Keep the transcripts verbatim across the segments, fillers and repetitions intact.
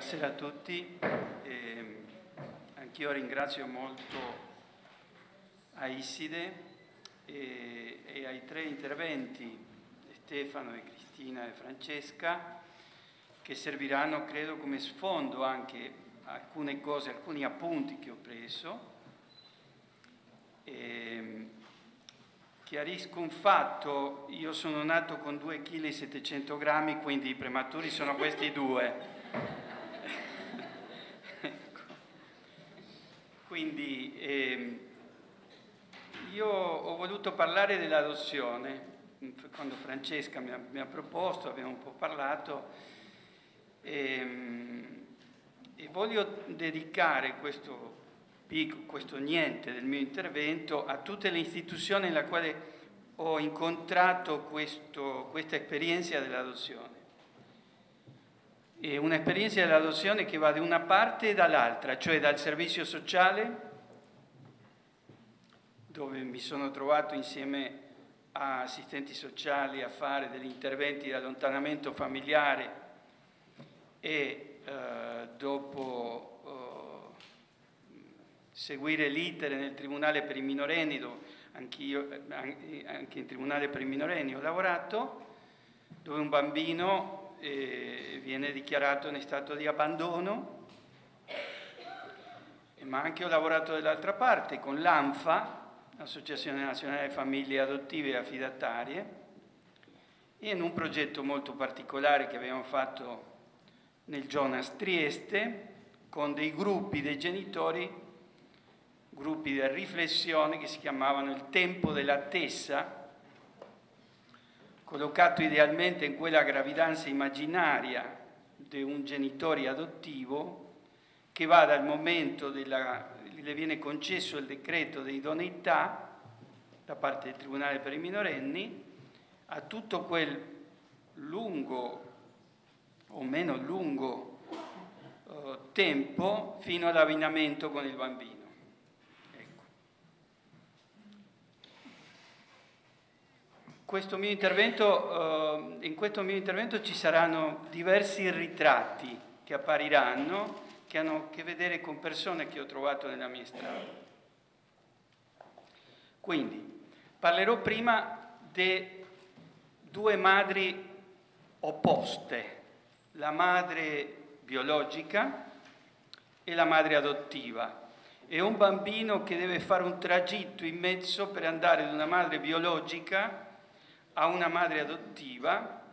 Buonasera a tutti. Eh, anch'io ringrazio molto Aisside e, e ai tre interventi, Stefano e Cristina e Francesca, che serviranno, credo, come sfondo anche alcune cose, alcuni appunti che ho preso. Eh, chiarisco un fatto: io sono nato con due chili e settecento grammi, quindi i prematuri sono questi due. Ecco. Quindi eh, io ho voluto parlare dell'adozione. Quando Francesca mi ha, mi ha proposto, abbiamo un po' parlato, e, e voglio dedicare questo questo niente del mio intervento a tutte le istituzioni nella quale ho incontrato questo, questa esperienza dell'adozione. È un'esperienza dell'adozione che va da una parte e dall'altra, cioè dal servizio sociale, dove mi sono trovato insieme a assistenti sociali a fare degli interventi di allontanamento familiare e eh, dopo seguire l'iter nel Tribunale per i minorenni, dove anch'io, anche in Tribunale per i minorenni ho lavorato, dove un bambino eh, viene dichiarato in stato di abbandono, ma anche ho lavorato dall'altra parte con l'ANFA, Associazione Nazionale Famiglie Adottive e Affidatarie, e in un progetto molto particolare che abbiamo fatto nel Jonas Trieste, con dei gruppi dei genitori, gruppi di riflessione che si chiamavano Il Tempo dell'Attesa, collocato idealmente in quella gravidanza immaginaria di un genitore adottivo che va dal momento della, le viene concesso il decreto di idoneità da parte del Tribunale per i minorenni a tutto quel lungo o meno lungo eh, tempo fino all'avvinamento con il bambino. Questo mio intervento, eh, in questo mio intervento ci saranno diversi ritratti che appariranno, che hanno a che vedere con persone che ho trovato nella mia strada. Quindi, parlerò prima di due madri opposte, la madre biologica e la madre adottiva. È un bambino che deve fare un tragitto in mezzo per andare da una madre biologica a una madre adottiva,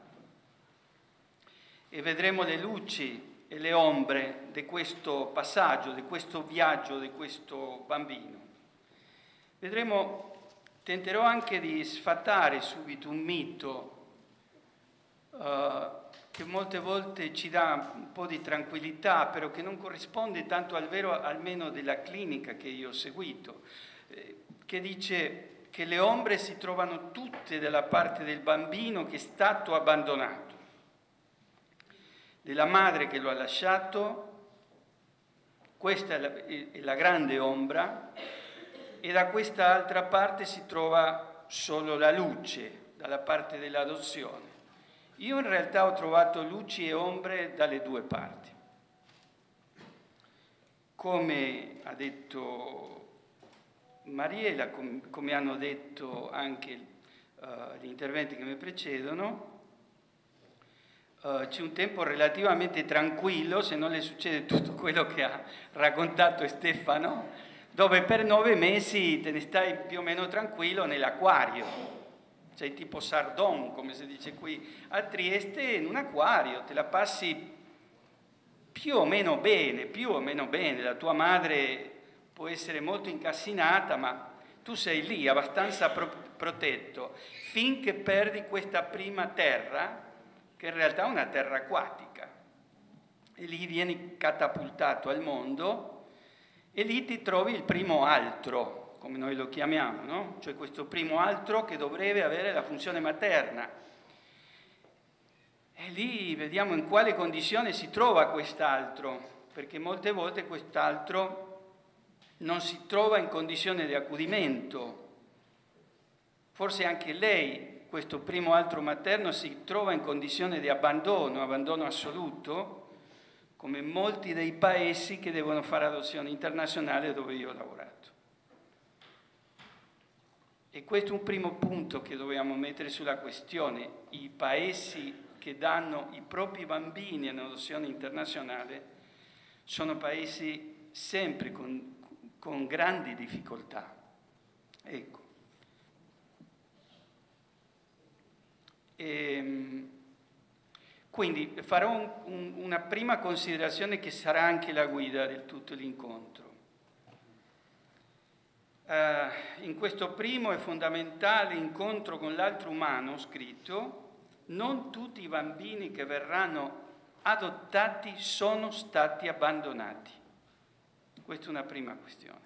e vedremo le luci e le ombre di questo passaggio, di questo viaggio di questo bambino. Vedremo, tenterò anche di sfatare subito un mito uh, che molte volte ci dà un po' di tranquillità, però che non corrisponde tanto al vero, almeno della clinica che io ho seguito, eh, che dice che le ombre si trovano tutte dalla parte del bambino che è stato abbandonato, della madre che lo ha lasciato, questa è la, è la grande ombra, e da questa altra parte si trova solo la luce, dalla parte dell'adozione. Io in realtà ho trovato luci e ombre dalle due parti. Come ha detto Mariela, com come hanno detto anche uh, gli interventi che mi precedono, uh, c'è un tempo relativamente tranquillo, se non le succede tutto quello che ha raccontato Stefano, dove per nove mesi te ne stai più o meno tranquillo nell'acquario. Sei tipo Sardon, come si dice qui a Trieste, in un acquario, te la passi più o meno bene, più o meno bene, la tua madre può essere molto incassinata, ma tu sei lì abbastanza pro protetto, finché perdi questa prima terra, che in realtà è una terra acquatica. E lì vieni catapultato al mondo e lì ti trovi il primo altro, come noi lo chiamiamo, no? Cioè questo primo altro che dovrebbe avere la funzione materna. E lì vediamo in quale condizione si trova quest'altro, perché molte volte quest'altro non si trova in condizione di accudimento. Forse anche lei, questo primo altro materno, si trova in condizione di abbandono, abbandono assoluto, come molti dei paesi che devono fare adozione internazionale dove io ho lavorato. E questo è un primo punto che dobbiamo mettere sulla questione. I paesi che danno i propri bambini in adozione internazionale sono paesi sempre con, con grandi difficoltà. Ecco. E, quindi farò un, un, una prima considerazione che sarà anche la guida di tutto l'incontro. Uh, in questo primo e fondamentale incontro con l'altro umano scritto, non tutti i bambini che verranno adottati sono stati abbandonati. Questa è una prima questione.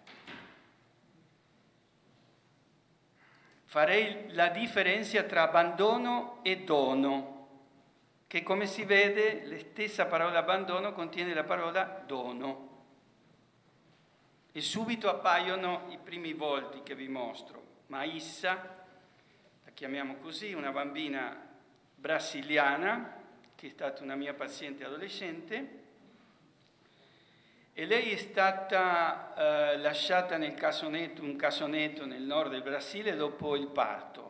Farei la differenza tra abbandono e dono, che come si vede la stessa parola abbandono contiene la parola dono. E subito appaiono i primi volti che vi mostro. Maissa, la chiamiamo così, una bambina brasiliana, che è stata una mia paziente adolescente, e lei è stata eh, lasciata nel casonetto, un casonetto nel nord del Brasile dopo il parto.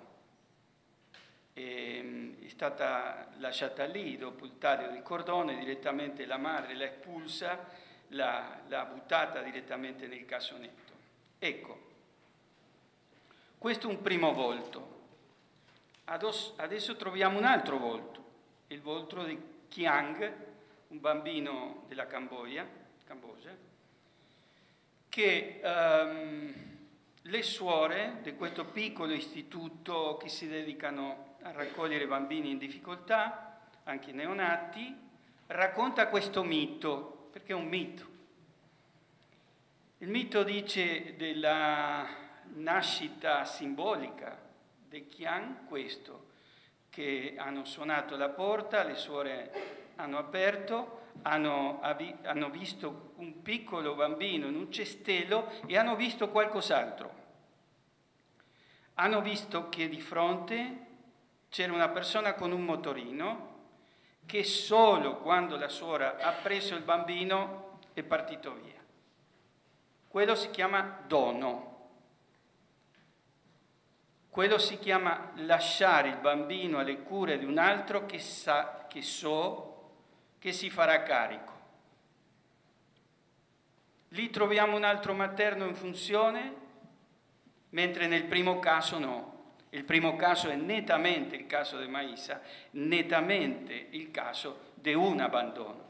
E, è stata lasciata lì dopo il taglio del cordone, direttamente la madre la espulsa, l'ha, l'ha buttata direttamente nel casonetto. Ecco, questo è un primo volto. Adesso, adesso troviamo un altro volto, il volto di Kiang, un bambino della Cambogia, Cambogia che um, le suore di questo piccolo istituto che si dedicano a raccogliere bambini in difficoltà, anche neonati, racconta questo mito, perché è un mito. Il mito dice della nascita simbolica di Kiang questo, che hanno suonato la porta, le suore hanno aperto, hanno, hanno visto un piccolo bambino in un cestello e hanno visto qualcos'altro. Hanno visto che di fronte c'era una persona con un motorino che solo quando la suora ha preso il bambino è partito via. Quello si chiama dono. Quello si chiama lasciare il bambino alle cure di un altro che sa, che so, che si farà carico. Lì troviamo un altro materno in funzione, mentre nel primo caso no. Il primo caso è nettamente il caso di Maissa, nettamente il caso di un abbandono.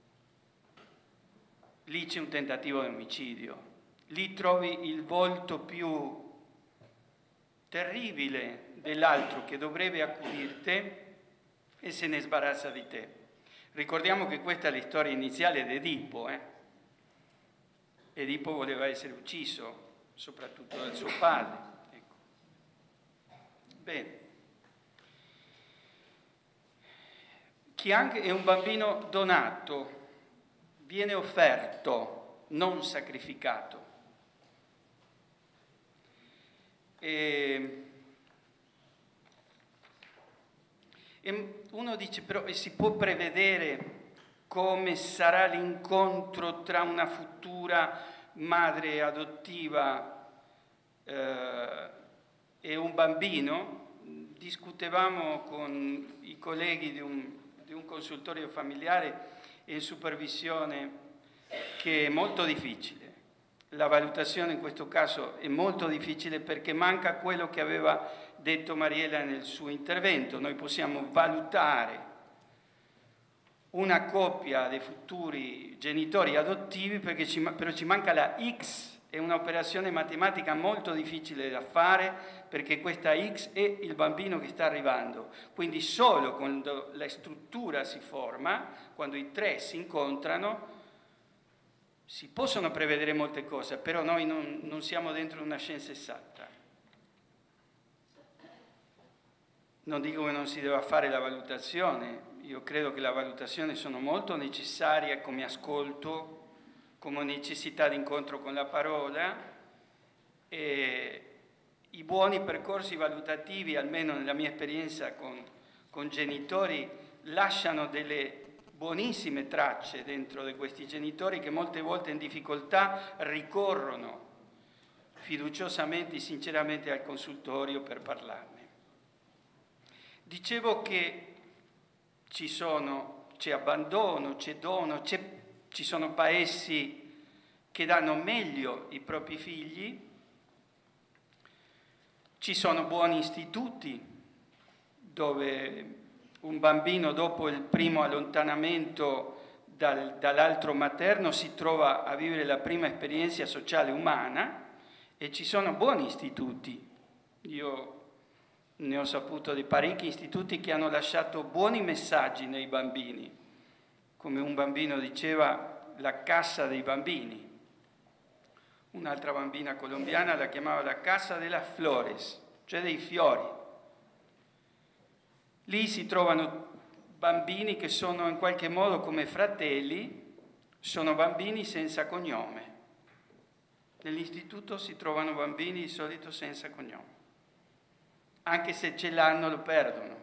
Lì c'è un tentativo di omicidio. Lì trovi il volto più terribile dell'altro che dovrebbe accudirti e se ne sbarazza di te. Ricordiamo che questa è la storia iniziale di Edipo. Eh? Edipo voleva essere ucciso, soprattutto dal suo padre. Ecco. Bene. Kiang è un bambino donato, viene offerto, non sacrificato. E uno dice, però si può prevedere come sarà l'incontro tra una futura madre adottiva eh, e un bambino? Discutevamo con i colleghi di un, di un consultorio familiare in supervisione che è molto difficile. La valutazione in questo caso è molto difficile perché manca quello che aveva detto Mariela nel suo intervento. Noi possiamo valutare una coppia di futuri genitori adottivi perché ci, però ci manca la X, è un'operazione matematica molto difficile da fare perché questa X è il bambino che sta arrivando. Quindi solo quando la struttura si forma, quando i tre si incontrano, si possono prevedere molte cose, però noi non, non siamo dentro una scienza esatta. Non dico che non si debba fare la valutazione, io credo che la valutazione sono molto necessaria come ascolto, come necessità di incontro con la parola, e i buoni percorsi valutativi, almeno nella mia esperienza con, con genitori, lasciano delle buonissime tracce dentro di questi genitori che molte volte in difficoltà ricorrono fiduciosamente e sinceramente al consultorio per parlarne. Dicevo che ci sono, c'è abbandono, c'è dono, c'è, ci sono paesi che danno meglio i propri figli, ci sono buoni istituti dove un bambino dopo il primo allontanamento dal, dall'altro materno si trova a vivere la prima esperienza sociale umana, e ci sono buoni istituti. Io ne ho saputo di parecchi istituti che hanno lasciato buoni messaggi nei bambini, come un bambino diceva, la casa dei bambini. Un'altra bambina colombiana la chiamava la casa de las flores, cioè dei fiori. Lì si trovano bambini che sono in qualche modo come fratelli, sono bambini senza cognome. Nell'istituto si trovano bambini di solito senza cognome. Anche se ce l'hanno lo perdono.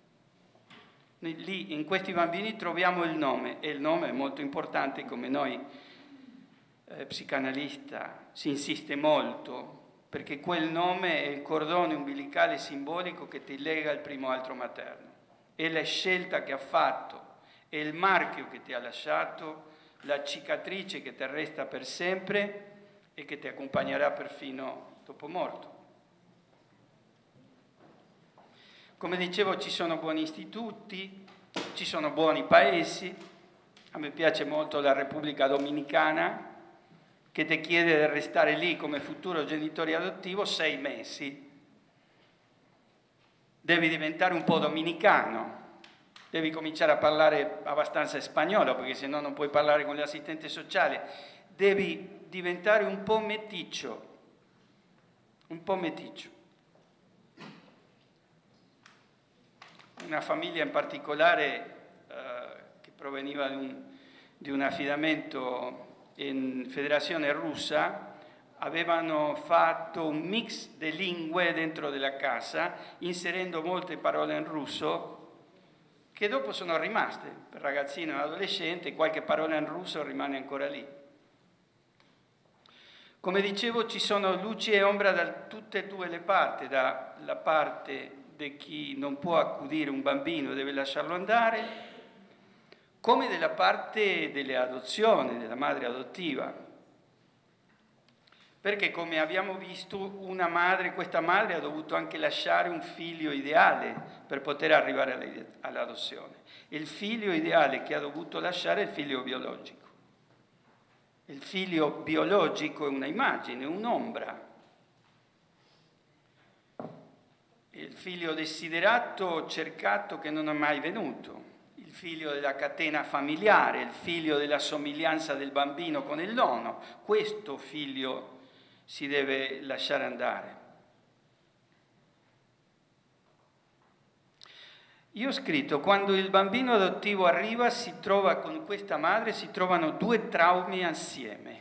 Lì in questi bambini troviamo il nome, e il nome è molto importante, come noi eh, psicanalista si insiste molto, perché quel nome è il cordone umbilicale simbolico che ti lega al primo altro materno. È la scelta che ha fatto, è il marchio che ti ha lasciato, la cicatrice che ti resta per sempre e che ti accompagnerà perfino dopo morto. Come dicevo, ci sono buoni istituti, ci sono buoni paesi. A me piace molto la Repubblica Dominicana, che ti chiede di restare lì come futuro genitore adottivo sei mesi. Devi diventare un po' dominicano, devi cominciare a parlare abbastanza spagnolo, perché se no non puoi parlare con l'assistente sociale. Devi diventare un po' meticcio, un po' meticcio. Una famiglia in particolare eh, che proveniva di un, di un affidamento in Federazione Russa, avevano fatto un mix di lingue dentro della casa, inserendo molte parole in russo, che dopo sono rimaste. Per ragazzino e adolescente qualche parola in russo rimane ancora lì. Come dicevo, ci sono luci e ombra da tutte e due le parti, dalla parte di chi non può accudire un bambino e deve lasciarlo andare, come della parte delle adozioni, della madre adottiva. Perché, come abbiamo visto, una madre, questa madre ha dovuto anche lasciare un figlio ideale per poter arrivare all'adozione. Il figlio ideale che ha dovuto lasciare è il figlio biologico. Il figlio biologico è una immagine, un'ombra. Il figlio desiderato, cercato, che non è mai venuto. Il figlio della catena familiare, il figlio della somiglianza del bambino con il nonno. Questo figlio si deve lasciare andare. Io ho scritto, quando il bambino adottivo arriva, si trova con questa madre, si trovano due traumi assieme.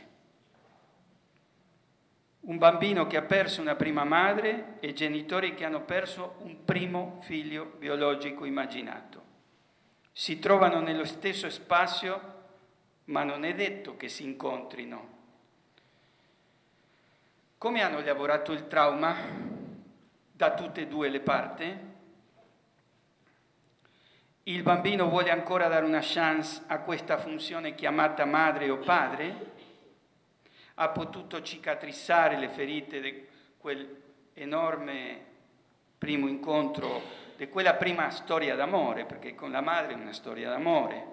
Un bambino che ha perso una prima madre e genitori che hanno perso un primo figlio biologico immaginato. Si trovano nello stesso spazio, ma non è detto che si incontrino. Come hanno lavorato il trauma da tutte e due le parti? Il bambino vuole ancora dare una chance a questa funzione chiamata madre o padre? Ha potuto cicatrizzare le ferite di quell'enorme primo incontro, di quella prima storia d'amore, perché con la madre è una storia d'amore.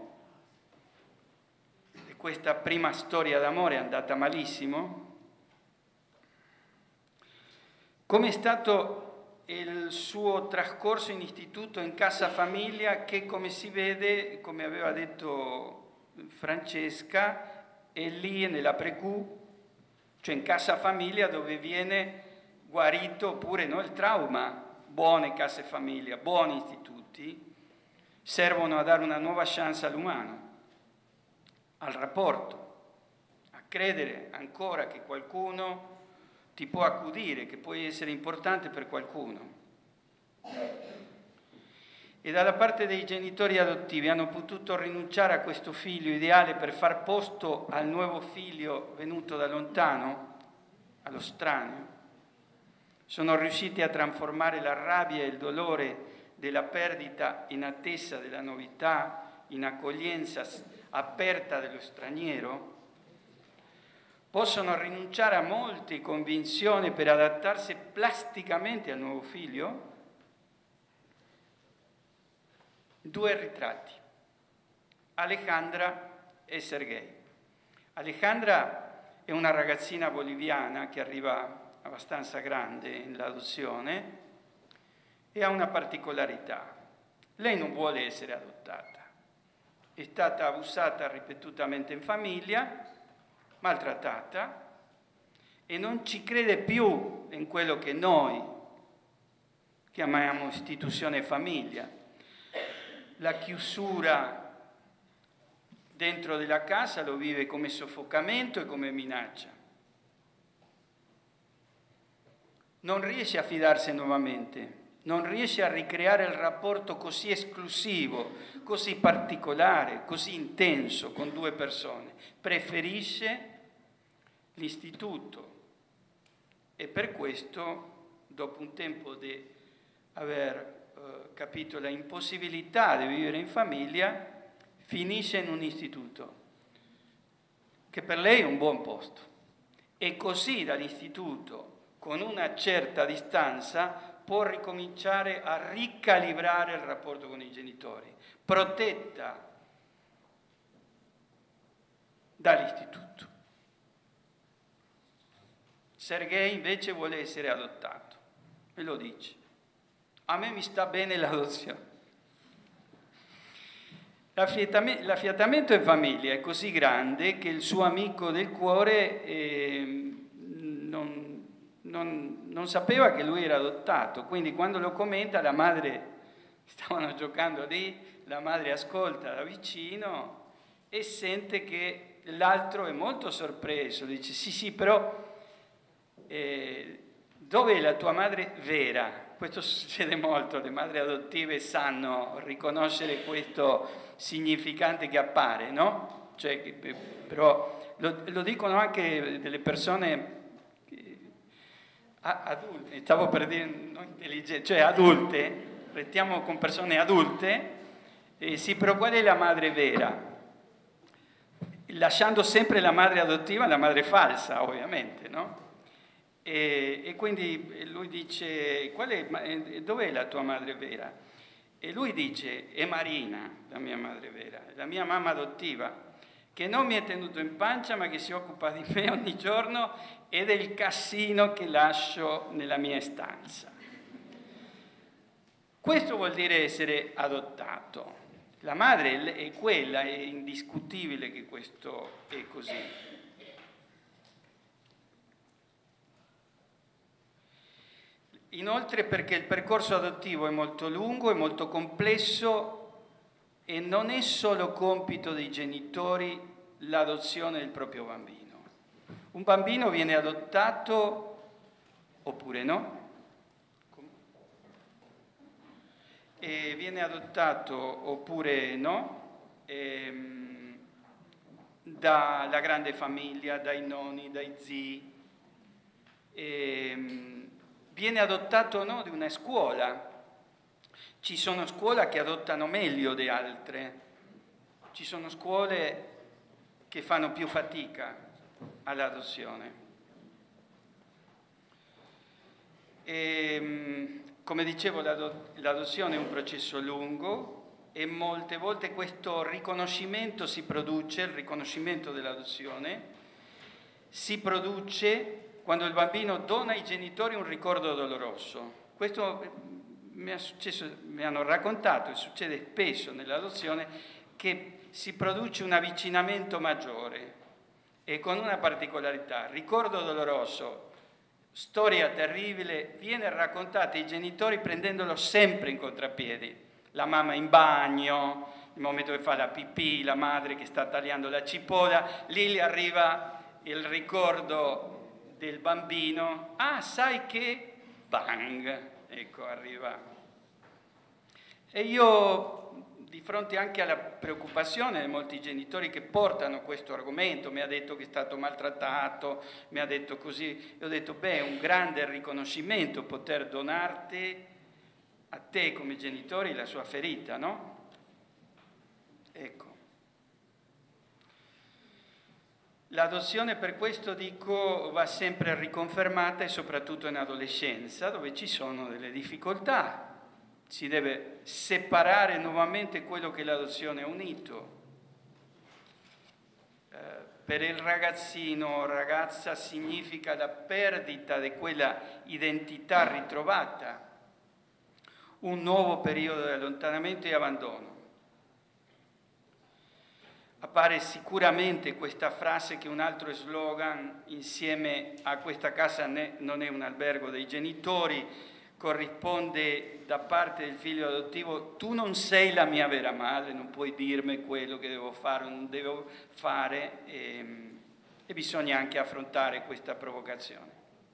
E questa prima storia d'amore è andata malissimo? Come è stato il suo trascorso in istituto, in casa famiglia, che come si vede, come aveva detto Francesca, è lì nella Precù, cioè in casa famiglia dove viene guarito pure no, il trauma. Buone case famiglia, buoni istituti servono a dare una nuova chance all'umano, al rapporto, a credere ancora che qualcuno ti può accudire, che puoi essere importante per qualcuno. e dalla parte dei genitori adottivi hanno potuto rinunciare a questo figlio ideale per far posto al nuovo figlio venuto da lontano, allo straneo. Sono riusciti a trasformare la rabbia e il dolore della perdita in attesa della novità, in accoglienza aperta dello straniero. Possono rinunciare a molte convinzioni per adattarsi plasticamente al nuovo figlio. Due ritratti, Alejandra e Sergei. Alejandra è una ragazzina boliviana che arriva abbastanza grande in adozione e ha una particolarità. Lei non vuole essere adottata. È stata abusata ripetutamente in famiglia, maltrattata, e non ci crede più in quello che noi chiamiamo istituzione famiglia. La chiusura dentro della casa lo vive come soffocamento e come minaccia. Non riesce a fidarsi nuovamente, non riesce a ricreare il rapporto così esclusivo, così particolare, così intenso con due persone. Preferisce l'istituto e per questo, dopo un tempo di aver capito la impossibilità di vivere in famiglia, finisce in un istituto, che per lei è un buon posto. E così dall'istituto, con una certa distanza, può ricominciare a ricalibrare il rapporto con i genitori, protetta dall'istituto. Sergei invece vuole essere adottato, e lo dice. A me mi sta bene l'adozione. L'affiatamento in famiglia è così grande che il suo amico del cuore eh, non, non, non sapeva che lui era adottato, quindi quando lo commenta la madre, stavano giocando lì, la madre ascolta da vicino e sente che l'altro è molto sorpreso, dice sì sì però eh, dove è la tua madre vera? Questo succede molto, le madri adottive sanno riconoscere questo significante che appare, no? Cioè, che, però lo, lo dicono anche delle persone adulte, stavo per dire non intelligenti, cioè adulte, restiamo con persone adulte, eh, sì, però qual è la madre vera? Lasciando sempre la madre adottiva, la madre falsa, ovviamente, no? E, e quindi lui dice, qual è, dov'è la tua madre vera? E lui dice, è Marina, la mia madre vera, la mia mamma adottiva, che non mi è tenuto in pancia ma che si occupa di me ogni giorno e del casino che lascio nella mia stanza. Questo vuol dire essere adottato. La madre è quella, è indiscutibile che questo è così. Inoltre perché il percorso adottivo è molto lungo, è molto complesso e non è solo compito dei genitori l'adozione del proprio bambino. Un bambino viene adottato oppure no? E viene adottato oppure no ehm, dalla grande famiglia, dai nonni, dai zii. Ehm, Viene adottato o no di una scuola. Ci sono scuole che adottano meglio di altre. Ci sono scuole che fanno più fatica all'adozione. E, come dicevo, l'adozione è un processo lungo e molte volte questo riconoscimento si produce, il riconoscimento dell'adozione, si produce quando il bambino dona ai genitori un ricordo doloroso. Questo mi è successo, mi hanno raccontato, e succede spesso nell'adozione, che si produce un avvicinamento maggiore e con una particolarità. Ricordo doloroso, storia terribile, viene raccontata ai genitori prendendolo sempre in contrapiedi. La mamma in bagno, il momento che fa la pipì, la madre che sta tagliando la cipolla, lì gli arriva il ricordo del bambino, ah sai che, bang, ecco arriva. E io, di fronte anche alla preoccupazione di molti genitori che portano questo argomento, mi ha detto che è stato maltrattato, mi ha detto così, io ho detto, beh, è un grande riconoscimento poter donarti a te come genitori la sua ferita, no? Ecco. L'adozione, per questo dico, va sempre riconfermata e soprattutto in adolescenza, dove ci sono delle difficoltà. Si deve separare nuovamente quello che l'adozione ha unito. Eh, per il ragazzino o ragazza significa la perdita di quella identità ritrovata, un nuovo periodo di allontanamento e abbandono. Appare sicuramente questa frase che un altro slogan insieme a questa casa non è un albergo dei genitori, corrisponde da parte del figlio adottivo: tu non sei la mia vera madre, non puoi dirmi quello che devo fare o non devo fare, e, e bisogna anche affrontare questa provocazione.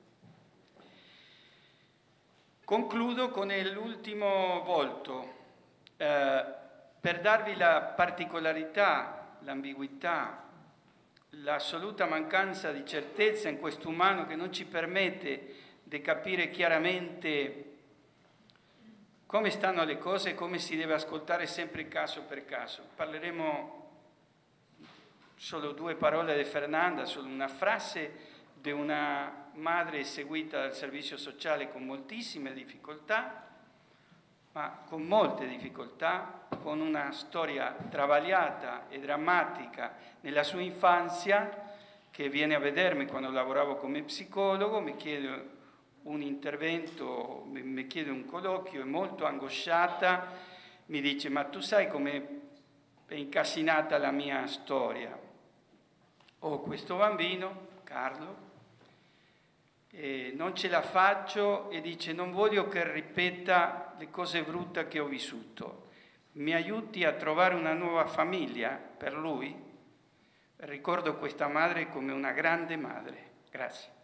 Concludo con l'ultimo volto, eh, per darvi la particolarità, l'ambiguità, l'assoluta mancanza di certezza in questo umano che non ci permette di capire chiaramente come stanno le cose e come si deve ascoltare sempre caso per caso. Parleremo solo due parole di Fernanda, solo una frase di una madre seguita dal servizio sociale con moltissime difficoltà, ma con molte difficoltà, con una storia travagliata e drammatica nella sua infanzia, che viene a vedermi quando lavoravo come psicologo, mi chiede un intervento, mi chiede un colloquio, è molto angosciata, mi dice: ma tu sai come è incasinata la mia storia? Ho questo bambino, Carlo, e non ce la faccio, e dice: non voglio che ripeta le cose brutte che ho vissuto, mi aiuti a trovare una nuova famiglia per lui? Ricordo questa madre come una grande madre. Grazie.